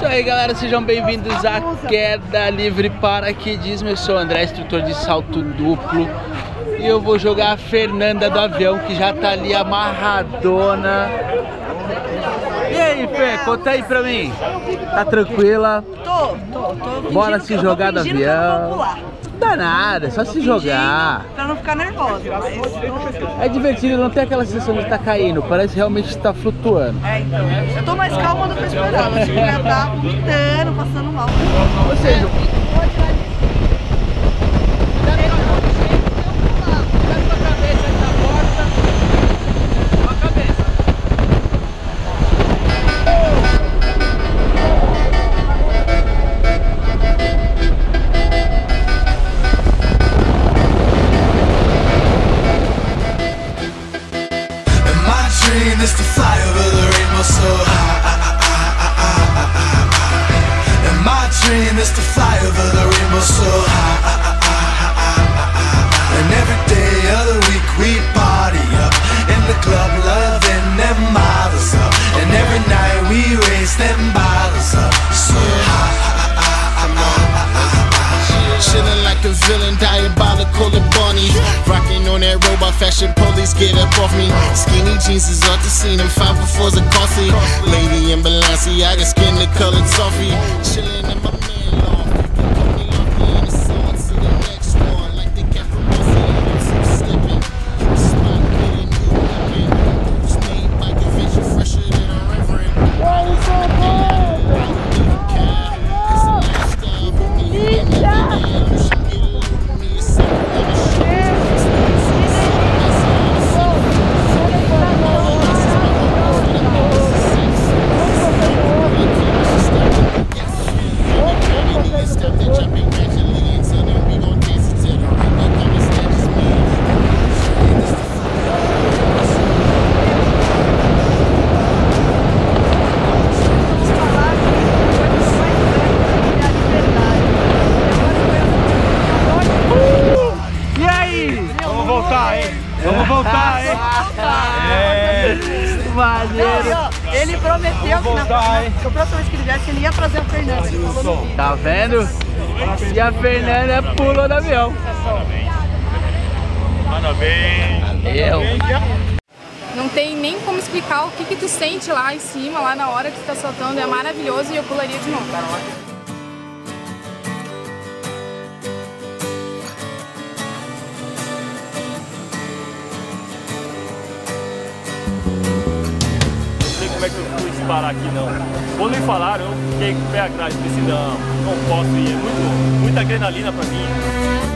Isso aí, galera, sejam bem-vindos à Queda Livre Paraquedismo. Eu sou o André, instrutor de salto duplo, e eu vou jogar a Fernanda do avião, que já tá ali amarradona. E aí, Fê, conta aí pra mim. Tá tranquila? Tô. Bora se jogar do avião. Não dá nada, é só se jogar. Pra não ficar nervosa, mas É divertido, não tem aquela sensação de estar caindo, parece realmente estar flutuando. então. Eu tô mais calma do que eu esperava. Acho que eu ia estar vomitando, passando mal. Ou seja, is to fly over the rainbow so high. And my dream is to fly over the rainbow so high. And every day of the week we party up in the club, loving them models up. And every night we raise them bottles up so high. Chillin' like a villain, diabolical and bunny. Rockin' on that robot fashion, police get up off me. Skinny jeans is off the scene, and 504s are costly. Lady in Balenciaga, skin the colored toffee. Chillin' in my man loft, call me lucky in the sun. See the next one, like the cat from Brazil. Slippin', spot getting new weapon. Was made by Da Vinci, fresher than a reverend. Vamos voltar, hein? Maneiro. Ele prometeu que na próxima vez que ele viesse, ele ia trazer a Fernanda. Ele falou no vídeo. Tá vendo? E a Fernanda pulou no avião. Parabéns. Valeu. Não tem nem como explicar o que tu sente lá em cima, lá na hora que tu tá soltando. É maravilhoso e eu pularia de novo. Como é que eu fui disparar aqui, não. Quando me falaram, eu fiquei com o pé atrás, pensei, não posso ir, é muita adrenalina pra mim.